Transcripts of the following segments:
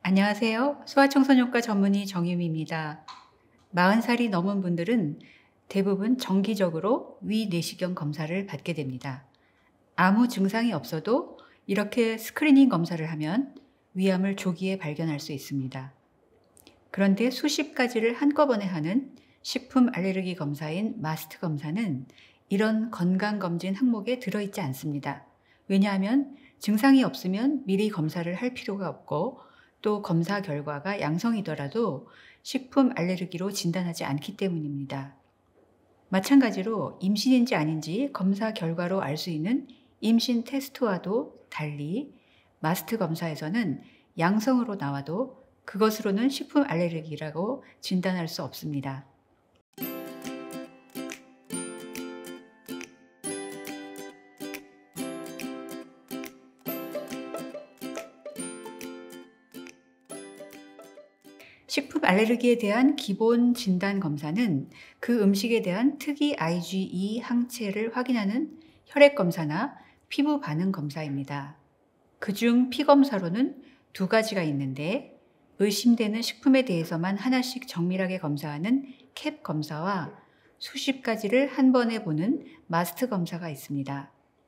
안녕하세요. 소아청소년과 전문의 정유미입니다. 40살이 넘은 분들은 대부분 정기적으로 위 내시경 검사를 받게 됩니다. 아무 증상이 없어도 이렇게 스크리닝 검사를 하면 위암을 조기에 발견할 수 있습니다. 그런데 수십 가지를 한꺼번에 하는 식품 알레르기 검사인 마스트 검사는 이런 건강검진 항목에 들어있지 않습니다. 왜냐하면 증상이 없으면 미리 검사를 할 필요가 없고 또 검사 결과가 양성이더라도 식품 알레르기로 진단하지 않기 때문입니다. 마찬가지로 임신인지 아닌지 검사 결과로 알 수 있는 임신 테스트와도 달리 마스트 검사에서는 양성으로 나와도 그것으로는 식품 알레르기라고 진단할 수 없습니다. 식품 알레르기에 대한 기본 진단 검사는 그 음식에 대한 특이 IgE 항체를 확인하는 혈액 검사나 피부 반응 검사입니다. 그중 피검사로는 두 가지가 있는데 의심되는 식품에 대해서만 하나씩 정밀하게 검사하는 캡 검사와 수십 가지를 한 번에 보는 마스트 검사가 있습니다.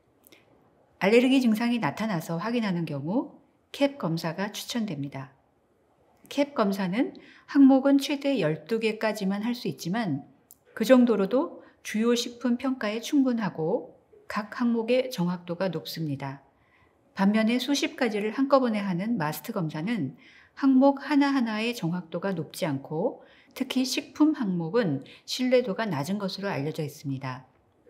알레르기 증상이 나타나서 확인하는 경우 캡 검사가 추천됩니다. 캡 검사는 항목은 최대 12개까지만 할 수 있지만 그 정도로도 주요 식품 평가에 충분하고 각 항목의 정확도가 높습니다. 반면에 수십 가지를 한꺼번에 하는 마스트 검사는 항목 하나하나의 정확도가 높지 않고 특히 식품 항목은 신뢰도가 낮은 것으로 알려져 있습니다.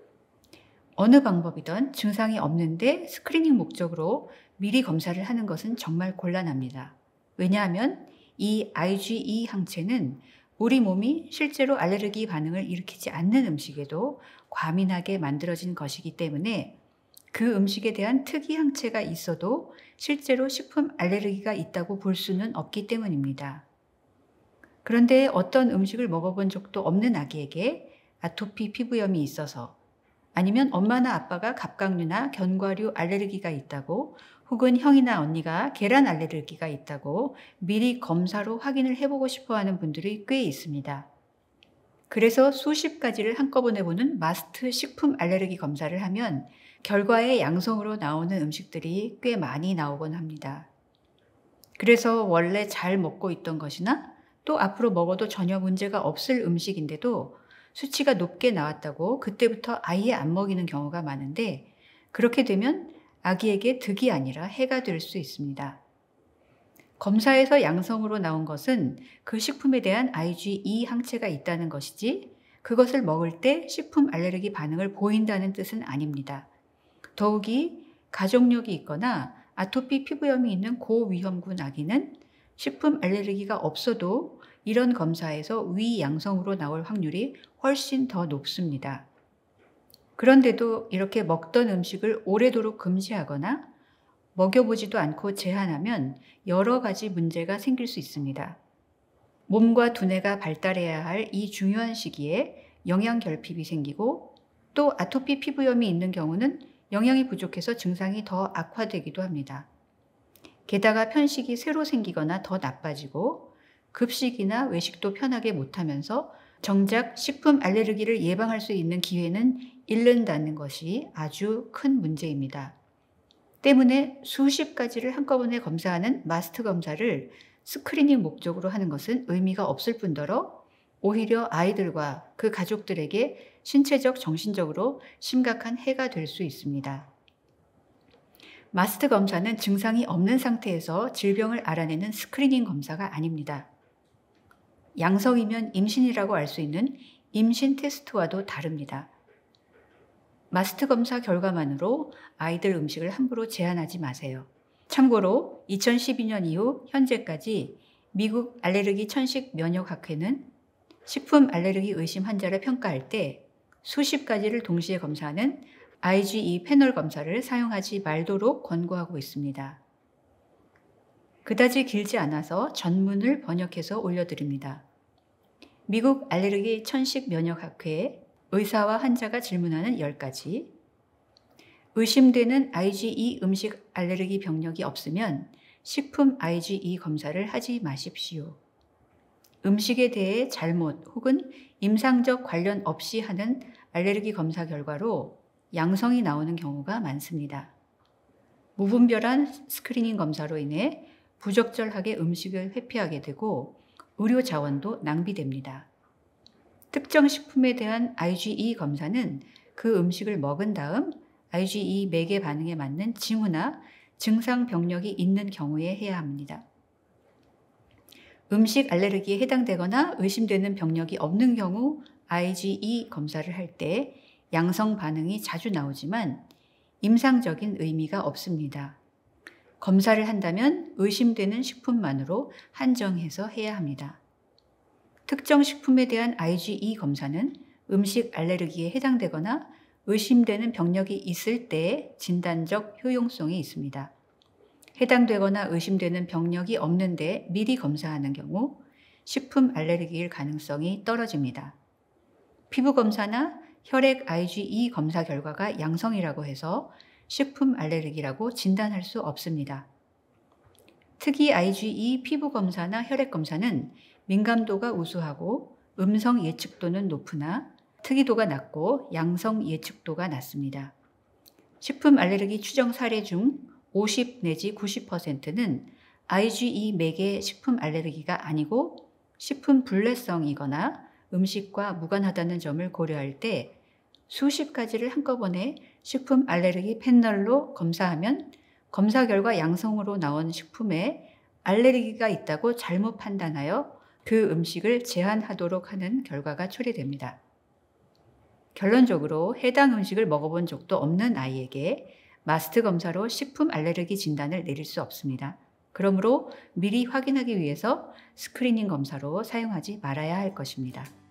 어느 방법이든 증상이 없는데 스크리닝 목적으로 미리 검사를 하는 것은 정말 곤란합니다. 왜냐하면 이 IgE 항체는 우리 몸이 실제로 알레르기 반응을 일으키지 않는 음식에도 과민하게 만들어진 것이기 때문에 그 음식에 대한 특이 항체가 있어도 실제로 식품 알레르기가 있다고 볼 수는 없기 때문입니다. 그런데 어떤 음식을 먹어본 적도 없는 아기에게 아토피 피부염이 있어서 아니면 엄마나 아빠가 갑각류나 견과류 알레르기가 있다고 혹은 형이나 언니가 계란 알레르기가 있다고 미리 검사로 확인을 해보고 싶어 하는 분들이 꽤 있습니다. 그래서 수십 가지를 한꺼번에 보는 마스트 식품 알레르기 검사를 하면 결과에 양성으로 나오는 음식들이 꽤 많이 나오곤 합니다. 그래서 원래 잘 먹고 있던 것이나 또 앞으로 먹어도 전혀 문제가 없을 음식인데도 수치가 높게 나왔다고 그때부터 아예 안 먹이는 경우가 많은데 그렇게 되면 아기에게 득이 아니라 해가 될 수 있습니다. 검사에서 양성으로 나온 것은 그 식품에 대한 IgE 항체가 있다는 것이지 그것을 먹을 때 식품 알레르기 반응을 보인다는 뜻은 아닙니다. 더욱이 가족력이 있거나 아토피 피부염이 있는 고위험군 아기는 식품 알레르기가 없어도 이런 검사에서 위 양성으로 나올 확률이 훨씬 더 높습니다. 그런데도 이렇게 먹던 음식을 오래도록 금지하거나 먹여보지도 않고 제한하면 여러 가지 문제가 생길 수 있습니다. 몸과 두뇌가 발달해야 할 이 중요한 시기에 영양 결핍이 생기고 또 아토피 피부염이 있는 경우는 영양이 부족해서 증상이 더 악화되기도 합니다. 게다가 편식이 새로 생기거나 더 나빠지고 급식이나 외식도 편하게 못하면서 정작 식품 알레르기를 예방할 수 있는 기회는 잃는다는 것이 아주 큰 문제입니다. 때문에 수십 가지를 한꺼번에 검사하는 마스트 검사를 스크리닝 목적으로 하는 것은 의미가 없을 뿐더러 오히려 아이들과 그 가족들에게 신체적, 정신적으로 심각한 해가 될 수 있습니다. 마스트 검사는 증상이 없는 상태에서 질병을 알아내는 스크리닝 검사가 아닙니다. 양성이면 임신이라고 알 수 있는 임신 테스트와도 다릅니다. 마스트 검사 결과만으로 아이들 음식을 함부로 제한하지 마세요. 참고로 2012년 이후 현재까지 미국 알레르기 천식 면역학회는 식품 알레르기 의심 환자를 평가할 때 수십 가지를 동시에 검사하는 IgE 패널 검사를 사용하지 말도록 권고하고 있습니다. 그다지 길지 않아서 전문을 번역해서 올려드립니다. 미국 알레르기 천식 면역학회 의사와 환자가 질문하는 10가지, 의심되는 IgE 음식 알레르기 병력이 없으면 식품 IgE 검사를 하지 마십시오. 음식에 대해 잘못 혹은 임상적 관련 없이 하는 알레르기 검사 결과로 양성이 나오는 경우가 많습니다. 무분별한 스크리닝 검사로 인해 부적절하게 음식을 회피하게 되고 의료 자원도 낭비됩니다. 특정 식품에 대한 IgE 검사는 그 음식을 먹은 다음 IgE 매개 반응에 맞는 징후나 증상 병력이 있는 경우에 해야 합니다. 음식 알레르기에 해당되거나 의심되는 병력이 없는 경우 IgE 검사를 할 때 양성 반응이 자주 나오지만 임상적인 의미가 없습니다. 검사를 한다면 의심되는 식품만으로 한정해서 해야 합니다. 특정 식품에 대한 IgE 검사는 음식 알레르기에 해당되거나 의심되는 병력이 있을 때 진단적 효용성이 있습니다. 해당되거나 의심되는 병력이 없는데 미리 검사하는 경우 식품 알레르기일 가능성이 떨어집니다. 피부 검사나 혈액 IgE 검사 결과가 양성이라고 해서 식품 알레르기라고 진단할 수 없습니다. 특이 IgE 피부 검사나 혈액 검사는 민감도가 우수하고 음성 예측도는 높으나 특이도가 낮고 양성 예측도가 낮습니다. 식품 알레르기 추정 사례 중 50 내지 90%는 IgE 매개 식품 알레르기가 아니고 식품 불내성이거나 음식과 무관하다는 점을 고려할 때 수십 가지를 한꺼번에 식품 알레르기 패널로 검사하면 검사 결과 양성으로 나온 식품에 알레르기가 있다고 잘못 판단하여 그 음식을 제한하도록 하는 결과가 초래됩니다. 결론적으로 해당 음식을 먹어본 적도 없는 아이에게 마스트 검사로 식품 알레르기 진단을 내릴 수 없습니다. 그러므로 미리 확인하기 위해서 스크리닝 검사로 사용하지 말아야 할 것입니다.